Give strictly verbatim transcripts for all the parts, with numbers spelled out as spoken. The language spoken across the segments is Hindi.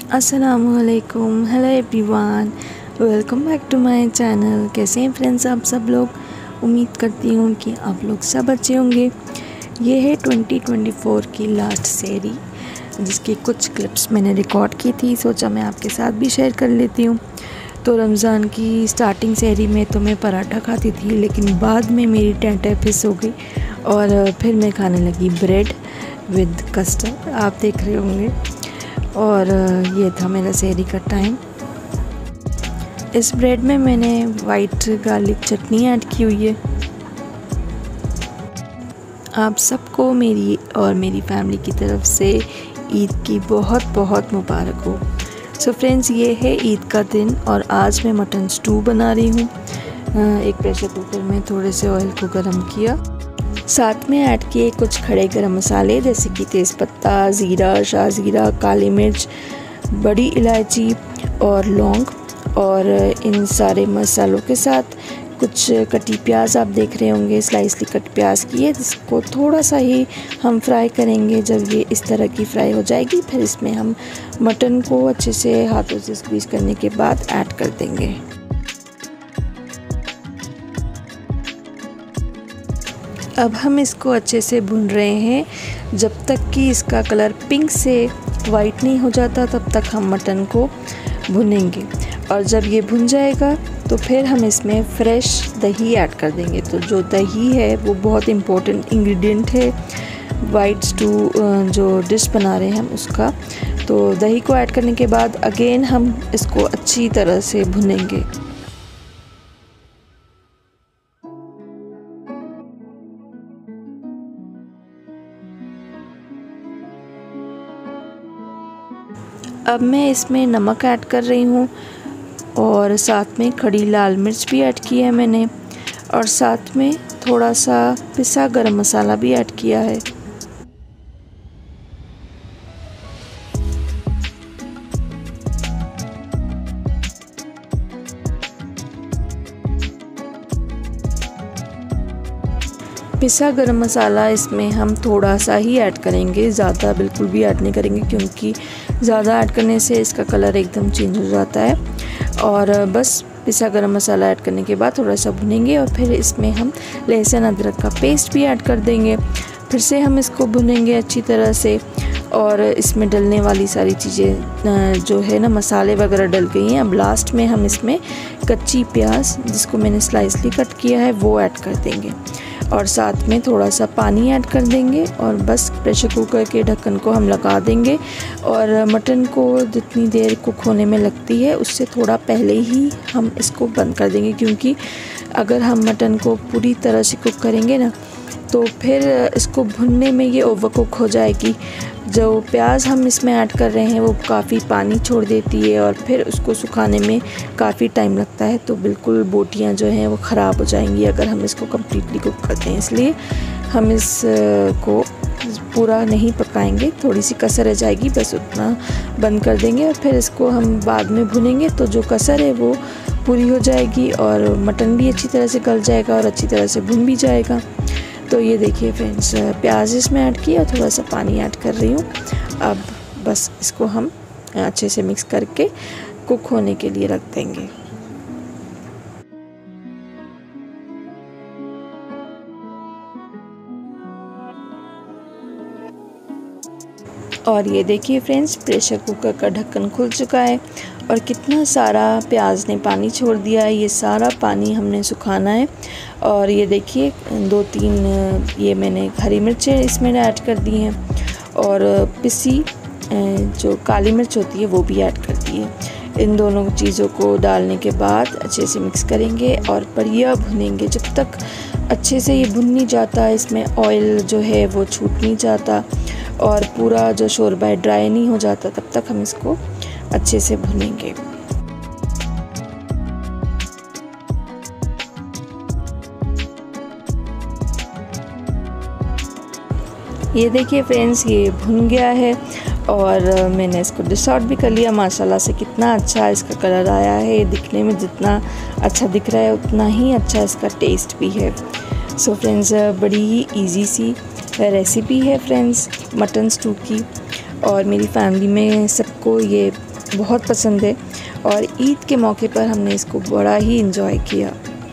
अस्सलामुअलैकुम, hello everyone, welcome back to my channel. कैसे हैं फ्रेंड्स आप सब लोग? उम्मीद करती हूँ कि आप लोग सब अच्छे होंगे। ये है ट्वेंटी ट्वेंटी फोर की लास्ट सेरी, जिसकी कुछ क्लिप्स मैंने रिकॉर्ड की थी, सोचा मैं आपके साथ भी शेयर कर लेती हूँ। तो रमज़ान की स्टार्टिंग सेरी में तो मैं पराठा खाती थी, लेकिन बाद में मेरी टेंटे फिस हो गई और फिर मैं खाने लगी ब्रेड विद कस्टर्ड, आप देख रहे होंगे। और ये था मेरा सेहरी का टाइम। इस ब्रेड में मैंने वाइट गार्लिक चटनी ऐड की हुई है। आप सबको मेरी और मेरी फैमिली की तरफ से ईद की बहुत बहुत मुबारक हो। सो फ्रेंड्स, ये है ईद का दिन और आज मैं मटन स्टू बना रही हूँ। एक प्रेशर कुकर में थोड़े से ऑयल को गर्म किया, साथ में ऐड किए कुछ खड़े गरम मसाले जैसे कि तेज़पत्ता, ज़ीरा, शाज़ीरा, काली मिर्च, बड़ी इलायची और लौंग। और इन सारे मसालों के साथ कुछ कटी प्याज आप देख रहे होंगे, स्लाइसली कट प्याज की है, जिसको थोड़ा सा ही हम फ्राई करेंगे। जब ये इस तरह की फ्राई हो जाएगी, फिर इसमें हम मटन को अच्छे से हाथों से स्क्वीज करने के बाद ऐड कर देंगे। अब हम इसको अच्छे से भून रहे हैं जब तक कि इसका कलर पिंक से वाइट नहीं हो जाता, तब तक हम मटन को भुनेंगे। और जब ये भुन जाएगा तो फिर हम इसमें फ़्रेश दही ऐड कर देंगे। तो जो दही है वो बहुत इम्पोर्टेंट इंग्रेडिएंट है वाइट स्टू जो डिश बना रहे हैं हम उसका। तो दही को ऐड करने के बाद अगेन हम इसको अच्छी तरह से भुनेंगे। अब मैं इसमें नमक ऐड कर रही हूँ और साथ में खड़ी लाल मिर्च भी ऐड की है मैंने, और साथ में थोड़ा सा पिसा गरम मसाला भी ऐड किया है। पिसा गरम मसाला इसमें हम थोड़ा सा ही ऐड करेंगे, ज़्यादा बिल्कुल भी ऐड नहीं करेंगे, क्योंकि ज़्यादा ऐड करने से इसका कलर एकदम चेंज हो जाता है। और बस पिसा गरम मसाला ऐड करने के बाद थोड़ा सा भुनेंगे और फिर इसमें हम लहसुन अदरक का पेस्ट भी ऐड कर देंगे। फिर से हम इसको भुनेंगे अच्छी तरह से। और इसमें डलने वाली सारी चीज़ें जो है ना, मसाले वगैरह डल गई हैं। अब लास्ट में हम इसमें कच्ची प्याज, जिसको मैंने स्लाइसली कट किया है, वो ऐड कर देंगे और साथ में थोड़ा सा पानी ऐड कर देंगे। और बस प्रेशर कुकर के ढक्कन को हम लगा देंगे। और मटन को जितनी देर कुक होने में लगती है उससे थोड़ा पहले ही हम इसको बंद कर देंगे, क्योंकि अगर हम मटन को पूरी तरह से कुक करेंगे ना, तो फिर इसको भुनने में ये ओवर कुक हो जाएगी। जो प्याज हम इसमें ऐड कर रहे हैं वो काफ़ी पानी छोड़ देती है और फिर उसको सुखाने में काफ़ी टाइम लगता है। तो बिल्कुल बोटियाँ जो हैं वो ख़राब हो जाएंगी अगर हम इसको कम्प्लीटली कुक करते हैं। इसलिए हम इसको पूरा नहीं पकाएंगे, थोड़ी सी कसर रह जाएगी, बस उतना बंद कर देंगे। और फिर इसको हम बाद में भुनेंगे तो जो कसर है वो पूरी हो जाएगी और मटन भी अच्छी तरह से गल जाएगा और अच्छी तरह से भुन भी जाएगा। तो ये देखिए फ्रेंड्स, प्याज इसमें ऐड किया और थोड़ा सा पानी ऐड कर रही हूँ। अब बस इसको हम अच्छे से मिक्स करके कुक होने के लिए रख देंगे। और ये देखिए फ्रेंड्स, प्रेशर कुकर का ढक्कन खुल चुका है और कितना सारा प्याज ने पानी छोड़ दिया है। ये सारा पानी हमने सुखाना है। और ये देखिए दो तीन ये मैंने हरी मिर्चें इसमें ऐड कर दी हैं और पिसी जो काली मिर्च होती है वो भी ऐड कर दी है। इन दोनों चीज़ों को डालने के बाद अच्छे से मिक्स करेंगे और बढ़िया भुनेंगे जब तक अच्छे से ये भुन नहीं जाता, इसमें ऑयल जो है वो छूट नहीं जाता और पूरा जो शोरबा ड्राई नहीं हो जाता, तब तक हम इसको अच्छे से भुनेंगे। ये देखिए फ्रेंड्स, ये भुन गया है और मैंने इसको डिश आउट भी कर लिया। माशाल्लाह से कितना अच्छा इसका कलर आया है। दिखने में जितना अच्छा दिख रहा है उतना ही अच्छा इसका टेस्ट भी है। सो फ्रेंड्स, बड़ी ही ईजी सी रेसिपी है फ्रेंड्स मटन स्टू की, और मेरी फैमिली में सबको ये बहुत पसंद है और ईद के मौके पर हमने इसको बड़ा ही एंजॉय किया।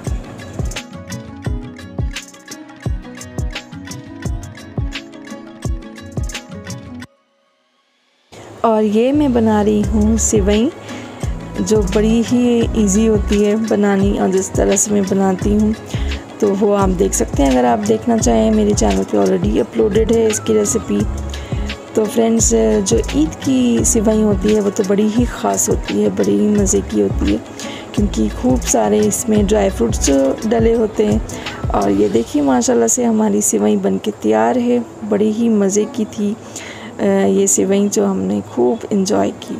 और ये मैं बना रही हूँ सेवई, जो बड़ी ही इजी होती है बनानी, और जिस तरह से मैं बनाती हूँ तो वो आप देख सकते हैं। अगर आप देखना चाहें मेरे चैनल पे ऑलरेडी अपलोडेड है इसकी रेसिपी। तो फ्रेंड्स, जो ईद की सेवई होती है वो तो बड़ी ही ख़ास होती है, बड़ी ही मज़े की होती है, क्योंकि खूब सारे इसमें ड्राई फ्रूट्स डले होते हैं। और ये देखिए माशाल्लाह से हमारी सेवई बन के तैयार है। बड़ी ही मज़े की थी ये सेवई, जो हमने खूब इंजॉय की।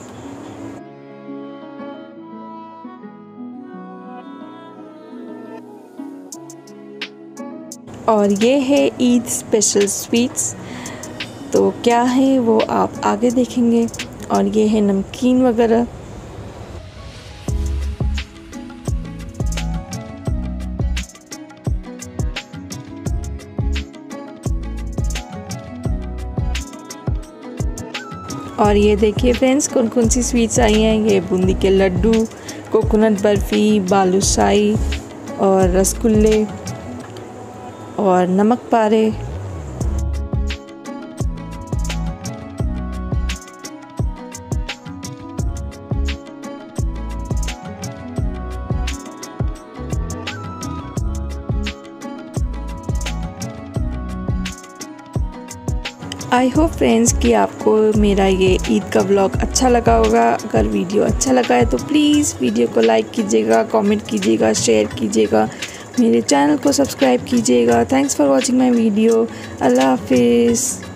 और ये है ईद स्पेशल स्वीट्स, तो क्या है वो आप आगे देखेंगे। और ये है नमकीन वगैरह। और ये देखिए फ्रेंड्स कौन कौन सी स्वीट्स आई हैं। ये बूंदी के लड्डू, कोकोनट बर्फ़ी, बालूशाही और रसगुल्ले और नमक पारे। आई होप फ्रेंड्स कि आपको मेरा ये ईद का व्लॉग अच्छा लगा होगा। अगर वीडियो अच्छा लगा है तो प्लीज़ वीडियो को लाइक कीजिएगा, कमेंट कीजिएगा, शेयर कीजिएगा, मेरे चैनल को सब्सक्राइब कीजिएगा। Thanks for watching my video. अल्लाह हाफिज़।